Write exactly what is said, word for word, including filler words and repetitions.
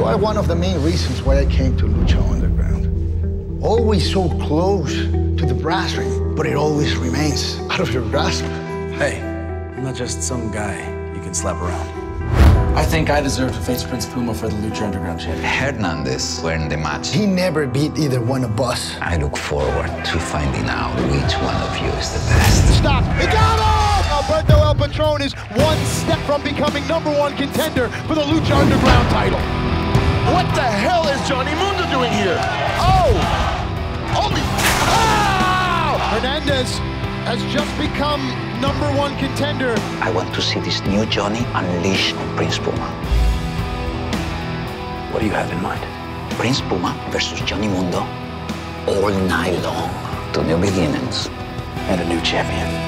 are one of the main reasons why I came to Lucha Underground. Always so close to the brass ring, but it always remains out of your grasp. Hey, I'm not just some guy you can slap around. I think I deserve to face Prince Puma for the Lucha Underground championship. Hernandez won the match. He never beat either one of us. I look forward to finding out which one of you is the best. Stop! He got him! Alberto El Patron is one step from becoming number one contender for the Lucha Underground title. What the hell is Johnny Mundo doing here? Oh! Holy... Oh! Hernandez has just become number one contender. I want to see this new Johnny unleash on Prince Puma. What do you have in mind? Prince Puma versus Johnny Mundo all night long. Two new beginnings. And a new champion.